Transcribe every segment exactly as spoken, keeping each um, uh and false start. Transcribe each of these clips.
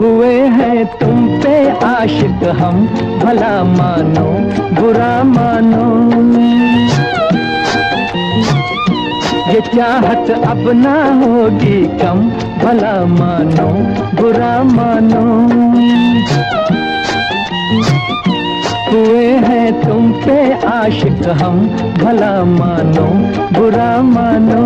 हुए हैं तुम पे आशिक हम, भला मानो बुरा मानो। ये चाहत अब ना होगी कम, भला मानो बुरा मानो। हुए हैं तुम पे आशिक हम, भला मानो बुरा मानो।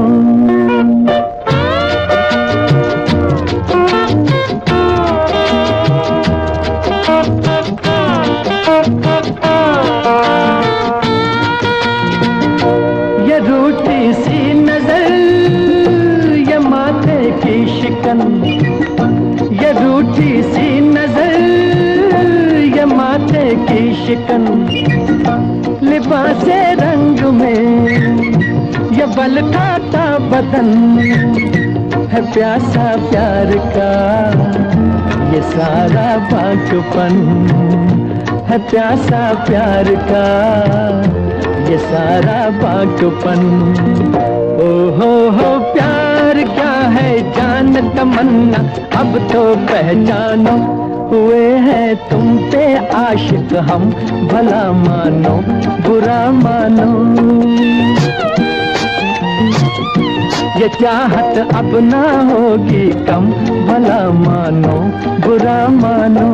ये रूठी सी नजर, ये माथे की शिकन, ये रूठी सी नजर, ये माथे की शिकन। लिबासे रंग में ये बल खाता बदन, है प्यासा प्यार का ये सारा बाकपन, है प्यासा प्यार का ये सारा बाकपन। ओ हो हो प्यार क्या है जान तमन्ना, अब तो पहचानो। हुए हैं तुम पे आशिक हम, भला मानो बुरा मानो। ये चाहत अब ना होगी कम, भला मानो बुरा मानो।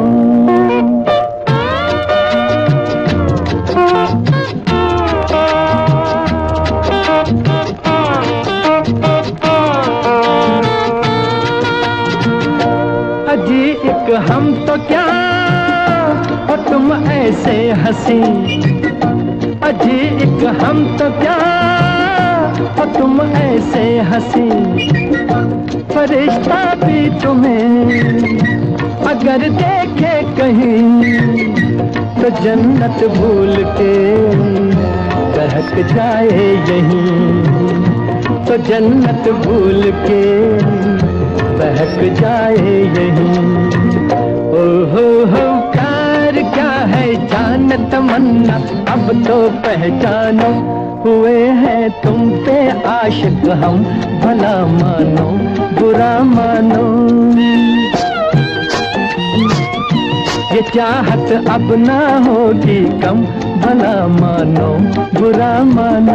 अजी एक हम तो क्या और तुम ऐसे हंसी, अजी एक हम तो क्या और तुम ऐसे हंसी। फरिश्ता भी तुम्हें अगर देखे कहीं, तो जन्नत भूल के बहक जाए यहीं, तो जन्नत भूल के बहक जाए यहीं। ओ हो हो प्यार क्या है जान तमन्ना, अब तो पहचानो। हुए हैं तुम पे आशिक हम, भला मानो बुरा मानो। ये चाहत अब ना होगी कम, भला मानो बुरा मानो।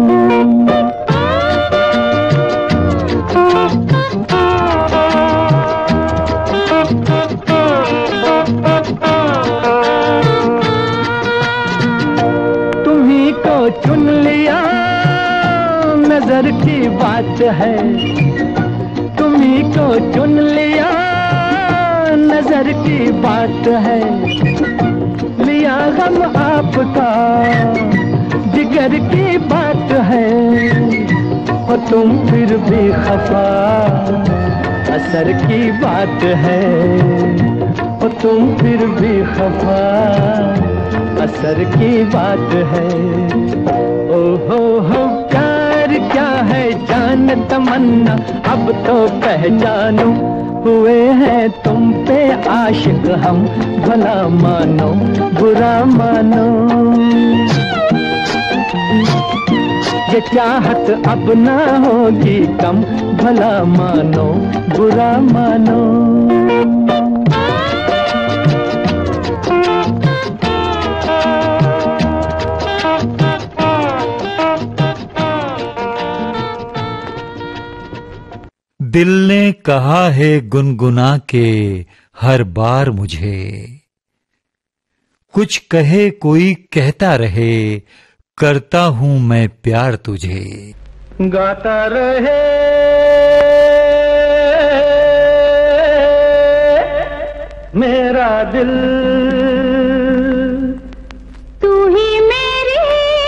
तुम्ही को चुन लिया नजर की बात है, तुम्ही को चुन लिया नजर की बात है। लिया हम आपका जिगर की बात है, और तुम फिर भी खफा असर की बात है, और तुम फिर भी खफा असर की बात है। ओ हो हो प्यार क्या है जान तमन्ना, अब तो पहचानो। हुए हैं तुम पे आशिक हम, भला मानो बुरा मानो। ये चाहत अब ना होगी कम, भला मानो बुरा मानो। दिल ने कहा है गुनगुना के हर बार मुझे, कुछ कहे कोई कहता रहे, करता हूं मैं प्यार तुझे। गाता रहे मेरा दिल, तू ही मेरी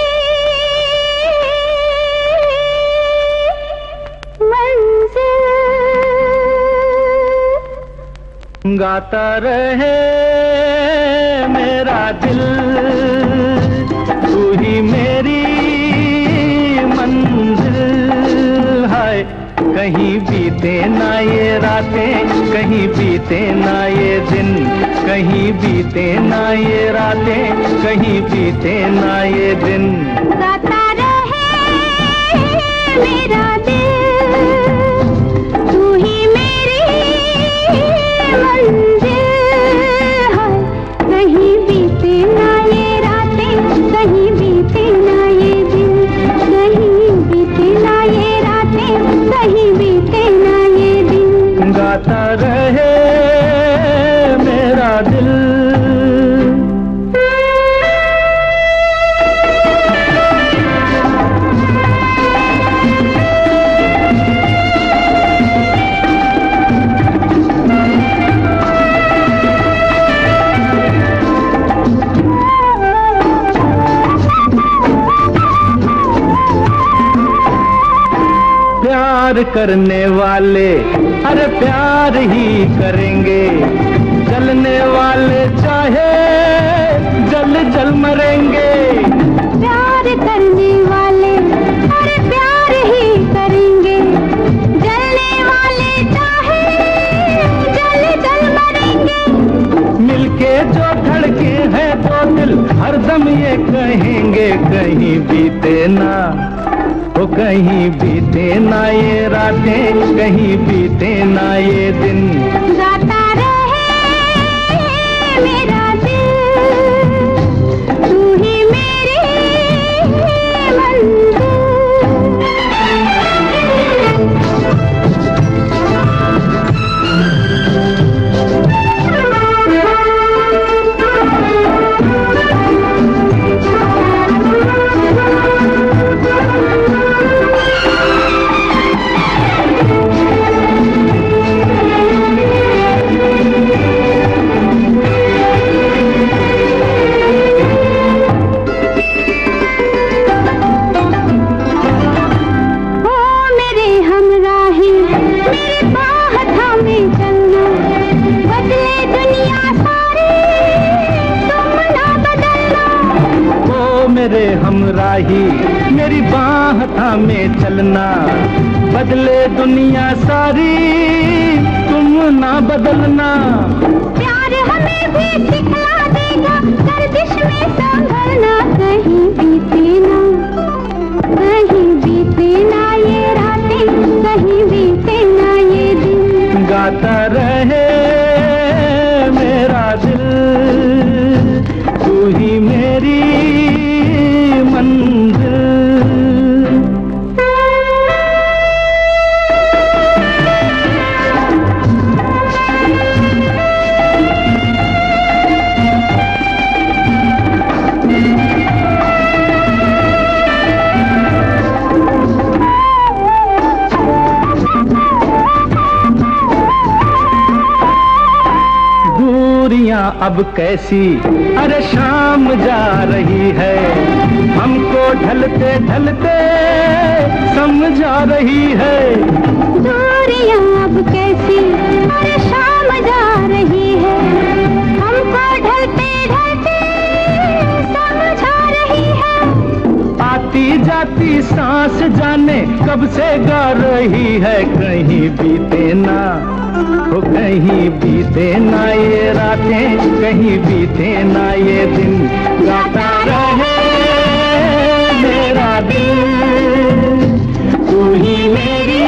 मंजिल। गाता रहे मेरा दिल, तू ही मेरी मंजिल। हाय कहीं बीते ना ये रातें, कहीं बीते ना ये दिन, कहीं बीते ना ये रातें, कहीं बीते ना ये दिन। गाता रहे मेरा दिल, तू ही मेरी मंजिल। गाता रहे मेरा दिल। प्यार करने वाले अरे प्यार ही करेंगे, जलने वाले चाहे जल जल मरेंगे। प्यार करने वाले अरे प्यार ही करेंगे, जलने वाले चाहे जल जल मरेंगे। मिलके जो धड़के हैं तो दिल हरदम ये कहेंगे, कहीं बीते ना वो कहीं बीते ना ये रातें, कहीं बीते ना ये दिन। गाता रहे मेरा दिल, तू ही मेरी मंजिल। मेरे हमराही मेरी बाह थामे चलना, बदले दुनिया सारी तुम ना बदलना। प्यार हमें भी सिखला देगा, गर्दिश में संभलना, कहीं बीते ना कहीं बीते ना ये रातें, कहीं बीते ना ये दिन। गाता रहे मेरा दिल, तू ही मेरी मंजिल। दूरियां अब कैसी अरे शाम जा रही है, हमको ढलते ढलते समझा रही है। दूरियां अब कैसी अरे शाम जा रही है, हमको ढलते ढलते समझा रही है। आती जाती सांस जाने कब से गा रही है, कहीं बीते ना वो कहीं बीते ना ये रातें, कहीं बीते ना ये दिन। गाता रहे मेरा दिल, तू ही मेरी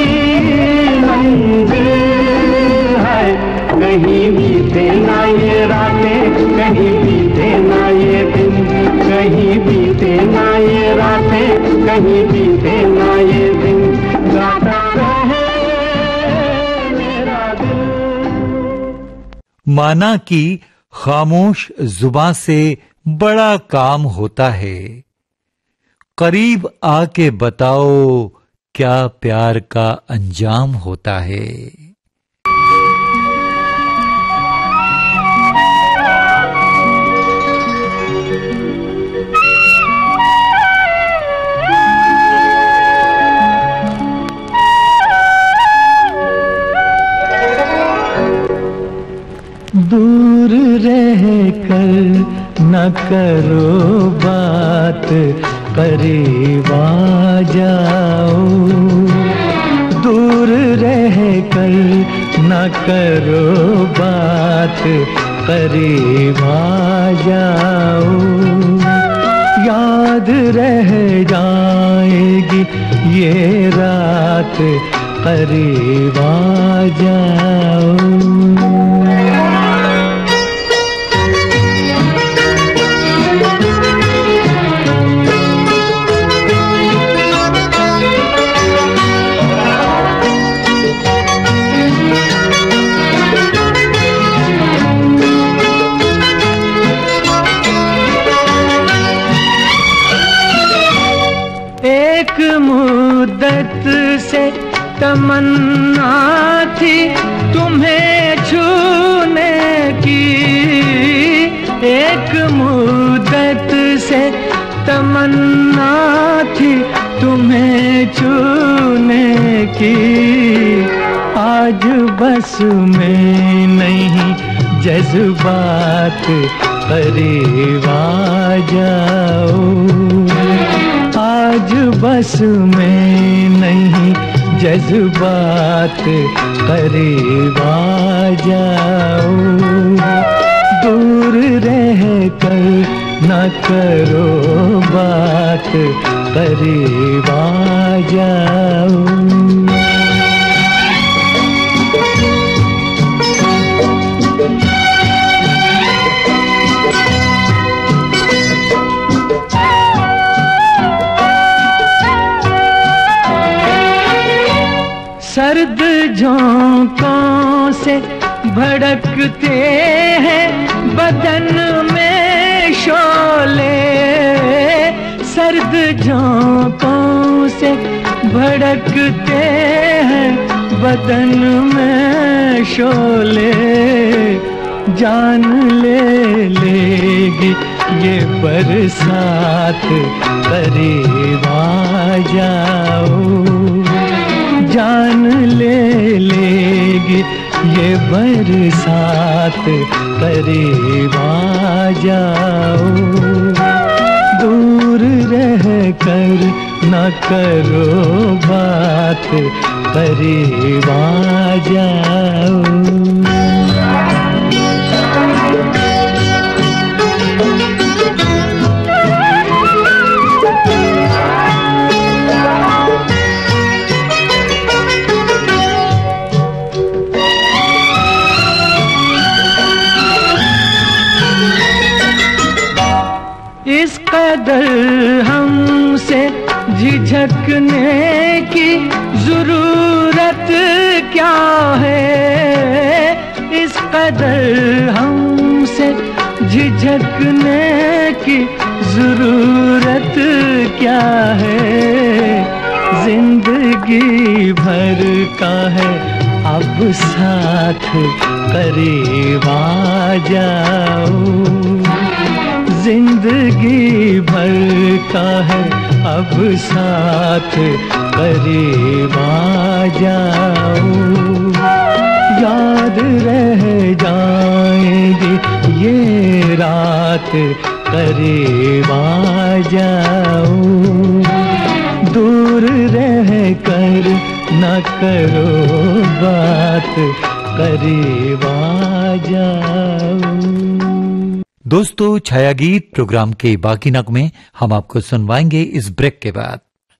मंजिल है। कहीं बीते ना ये रातें, कहीं बीते ना ये दिन। कहीं बीते ना ये रातें, कहीं बीते ना ये दिन। गाता रहे माना कि खामोश जुबां से बड़ा काम होता है। करीब आके बताओ क्या प्यार का अंजाम होता है। दूर रह कर न करो बात, करीब आ जाओ। दूर रह कर न करो बात, करीब आ जाओ। याद रह जाएगी ये रात, करीब आ जाओ। तमन्ना थी तुम्हें छूने की, एक मुद्दत से तमन्ना थी तुम्हें छूने की। आज बस में नहीं जज्बात करीब आ जाओ, आज बस में नहीं जज्बात करीब आ जाओ। दूर रह कर न करो बात, करीब आ जाओ। सर्द झोंकों से भड़कते हैं बदन में शोले, सर्द झोंकों से भड़कते हैं बदन में शोले। जान ले लेगी ये बरसात, करीब आ जाओ। जान ले लेगी ये बरसात, करीब आ जाओ। दूर रह कर न करो बात, करीब आ जाओ। इस कदर हमसे झिझकने की जरूरत क्या है, इस कदर हमसे झिझकने की जरूरत क्या है। जिंदगी भर का है अब साथ, करीब आ जाओ। जिंदगी भर का है अब साथ, करीब आ जाओ। याद रह जाएगी ये रात, करीब आ जाओ। दूर रह कर न करो बात, करीब आ जाओ। दोस्तों, छाया गीत प्रोग्राम के बाकी नगमे हम आपको सुनवाएंगे इस ब्रेक के बाद।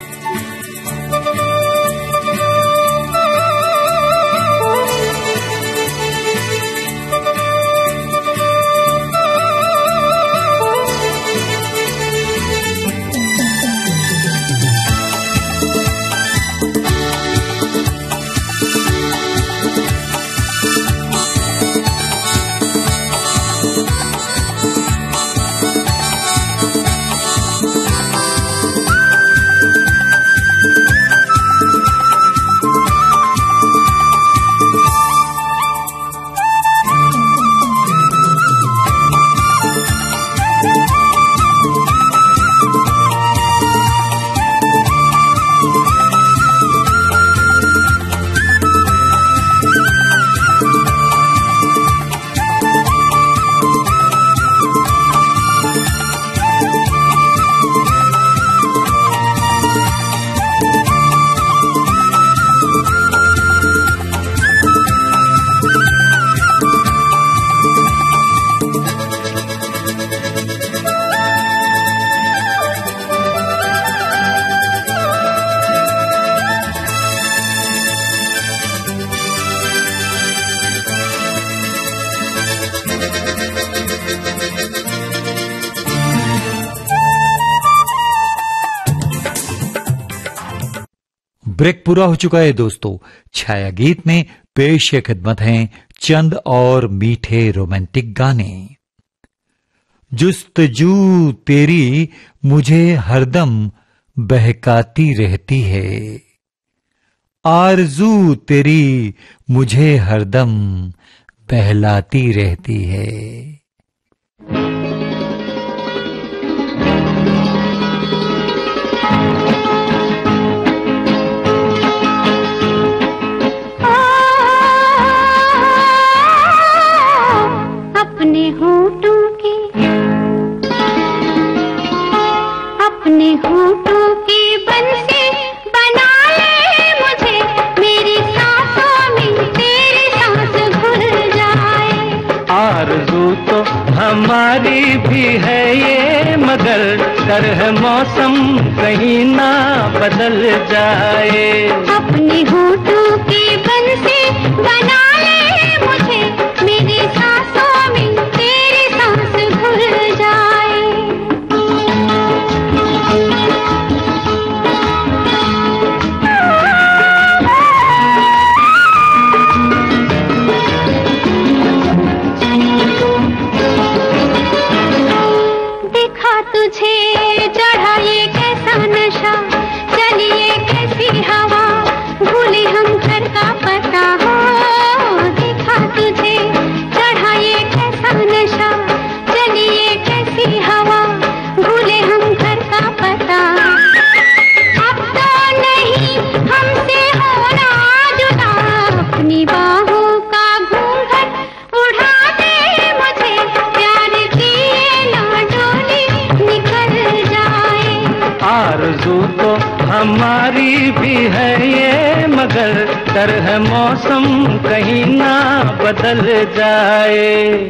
ब्रेक पूरा हो चुका है दोस्तों। छाया गीत में पेश खिदमत हैं चंद और मीठे रोमांटिक गाने। जुस्तजू तेरी मुझे हरदम बहकाती रहती है, आरज़ू तेरी मुझे हरदम बहलाती रहती है। अपने होठों की अपने होठों की बंसी बना ले मुझे, मेरी सांसों में तेरी सांस घुल जाए। आरज़ू तो हमारी भी है ये, मगर कर है मौसम कहीं ना बदल जाए। अपने होठों की बंसी बना ले मुझे, मेरी सांसों में तेरी सांस घुल जाए। देखा तुझे चढ़ा ये कैसा नशा, चलिए कैसी हवा, भूले हम घर का पता हो। देखा तुझे चढ़ा ये कैसा नशा, चलिए कैसी हवा, भूले हम घर का पता। अब तो नहीं हमसे होना जुदा, अपनी बाहों का घूंघट उड़ा दे मुझे, प्यार की ये ना डोली निकल जाए। आरज़ू तो हमारी भी है ये, मगर डर है मौसम कहीं ना बदल जाए।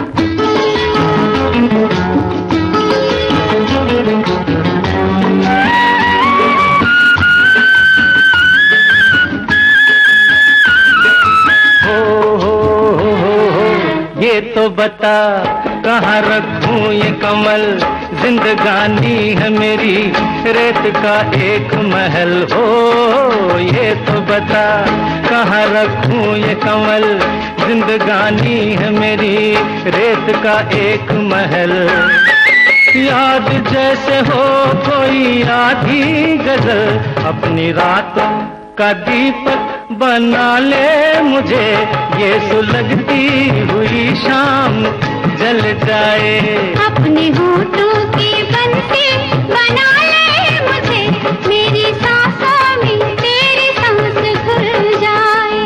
हो हो हो हो हो ये तो बता कहाँ रखूं ये कमल, जिंदगानी है मेरी रेत का एक महल। हो ये तो बता कहाँ रखूं ये कमल, जिंदगानी है मेरी रेत का एक महल। याद जैसे हो कोई आधी गजल, अपनी रातों का दीपक बना ले मुझे, ये सुलगती हुई शाम जल जाए। अपने होठों की बंसी बना ले मुझे, मेरी सांसों में तेरी सांस घुल जाए।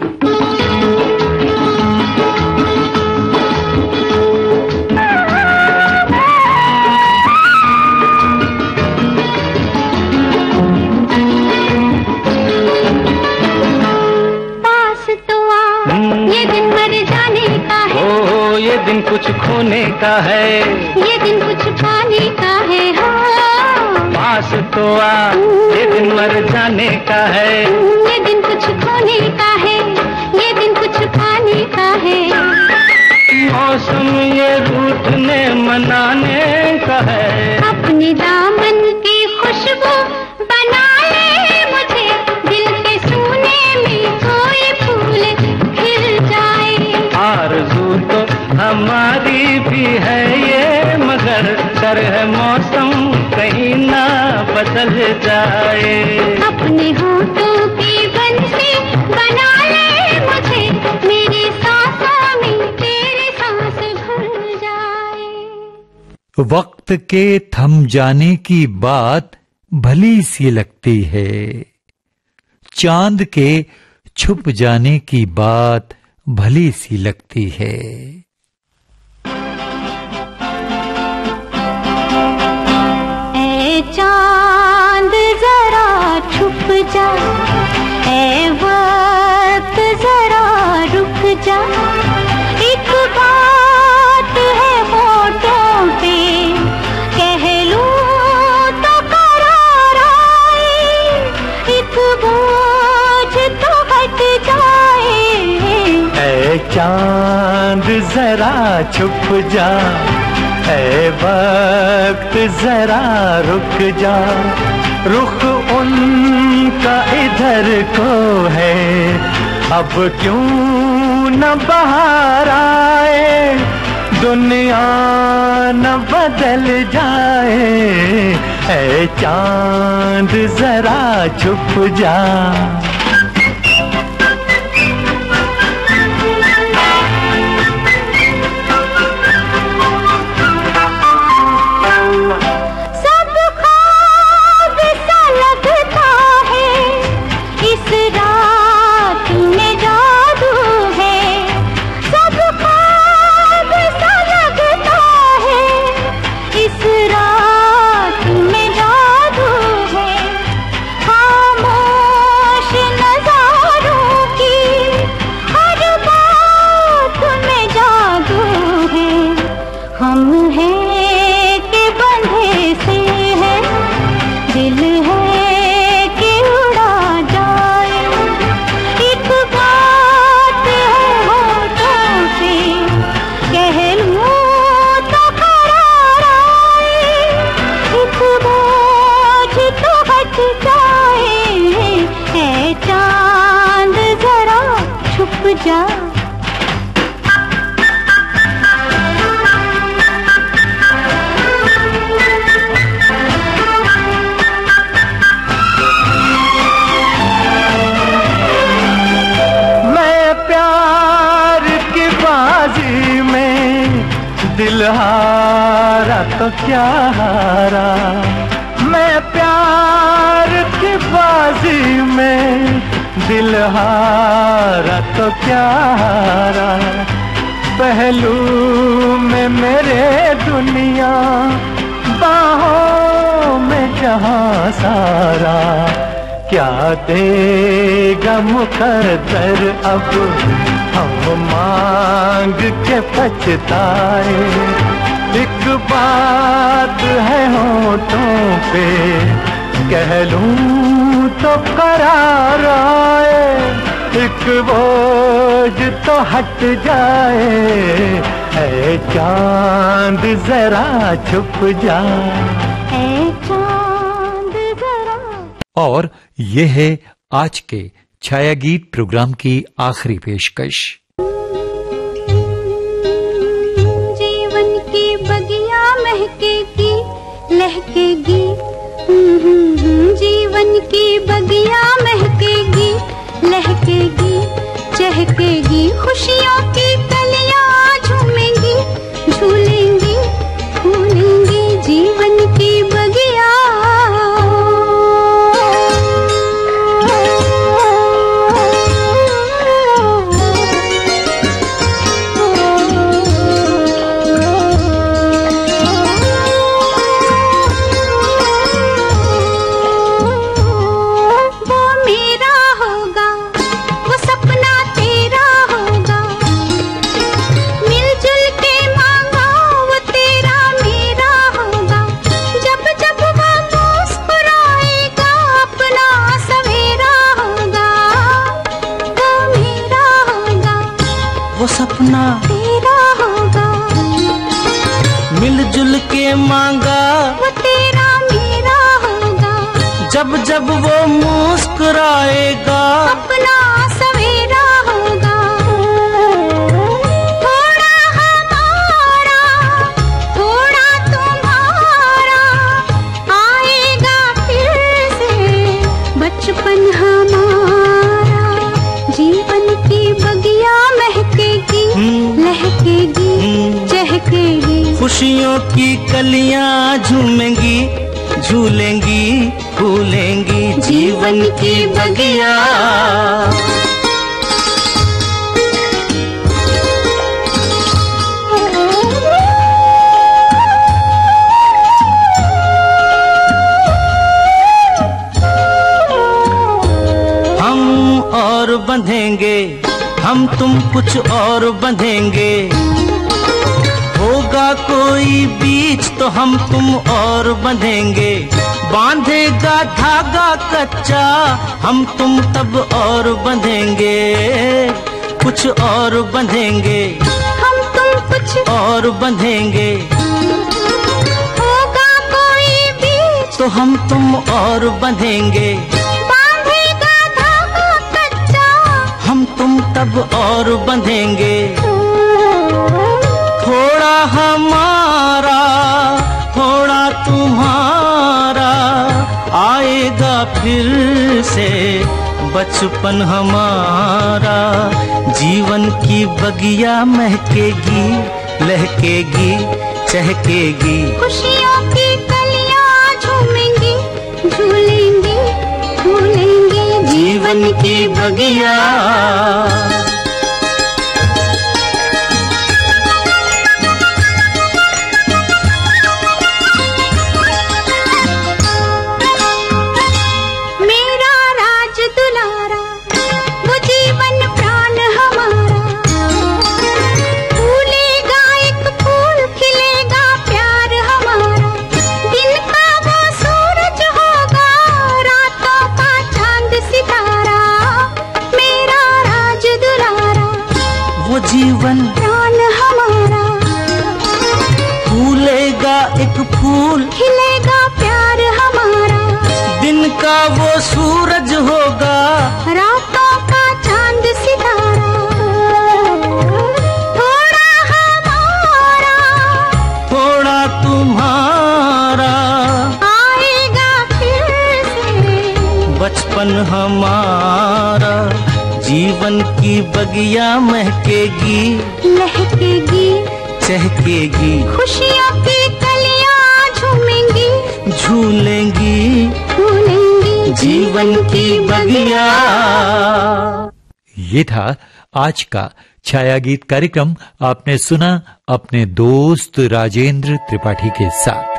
पास तो आ, ये दिन मर जाने का है। ओ ये दिन कुछ खोने का है, ये दिन कुछ पाने का है। हाँ पास तो आ, ये दिन मर जाने का है। ये दिन कुछ खोने का है, ये दिन कुछ पाने का है। मौसम ये रूठने मनाने का है। अपने दामन की खुशबू बना ले मुझे, दिल के सूने में कोई फूल खिल जाए। आरज़ू तो हमारी भी है ये, मगर डर है मौसम कहीं ना बदल जाए। अपने होठों की बंसी बना ले मुझे, मेरी सांसों में तेरी सांस घुल जाए। वक्त के थम जाने की बात भली सी लगती है, चांद के छुप जाने की बात भली सी लगती है। ऐ चांद जरा छुप जा, ऐ वक्त जरा रुक जा, एक बात है होठों पे कह लूं तो करार आए, एक बोझ तो हट जाए। ऐ चांद जरा छुप जा, ऐ वक्त जरा रुक जा, रुख उनका इधर को है, अब क्यों न बाहर आए, दुनिया न बदल जाए। ऐ चांद जरा छुप जा। बाजी में दिल हारा तो क्या हारा, मैं प्यार की बाजी में दिल हारा तो क्या हारा। पहलू में मेरे दुनिया, बाहों में जहां सारा, क्या देगा मुकद्दर अब हम मांग के पछताए। एक बात है होठों पे, कह लूं तो करार आए, एक बोझ तो हट जाए, ऐ चांद जरा छुप जा, ऐ चांद जरा। और ये है आज के छाया गीत प्रोग्राम की आखिरी पेशकश। जीवन की बगिया महकेगी लहकेगी, जीवन की बगिया महकेगी लहकेगी चहकेगी, खुशियों की कलियां झूमेंगी झूलेंगी फूलेंगी, जीवन की बगिया। सपना तेरा होगा, मिलजुल के मांगा वो तेरा मेरा होगा, जब जब वो मुस्कुराएगा अपना सवेरा होगा। थोड़ा हमारा थोड़ा तुम्हारा, आएगा फिर से बचपन हमारा, जीवन की बगिया महकेगी लहकेगी चहकेगी, खुशियों की कलियां झूमेंगी झूलेंगी फूलेंगी, जीवन की बगिया। हम और बंधेंगे हम तुम कुछ और बंधेंगे, होगा कोई बीच तो हम तुम और बंधेंगे, बांधेगा धागा कच्चा हम तुम तब और बंधेंगे, कुछ और बंधेंगे हम तुम कुछ और बंधेंगे, होगा कोई बीच तो हम तुम और बंधेंगे, बांधेगा धागा कच्चा हम तुम तब और बंधेंगे। थोड़ा हमारा थोड़ा तुम्हारा, आएगा फिर से बचपन हमारा, जीवन की बगिया महकेगी लहकेगी चहकेगी, खुशियों की कलियां झूमेंगी झूलेंगी फूलेंगी, जीवन की बगिया। जीवन प्राण हमारा, फूलेगा एक फूल खिलेगा प्यार हमारा, दिन का वो सूरज होगा रातों का चांद सितारा, थोड़ा हमारा थोड़ा तुम्हारा, आएगा फिर से बचपन हमारा, जीवन की बगिया महकेगी लहकेगी चहकेगी, खुशियों की कलियां झूमेंगी, झूलेंगी झूलेंगी जीवन की बगिया। ये था आज का छाया गीत कार्यक्रम। आपने सुना अपने दोस्त राजेंद्र त्रिपाठी के साथ।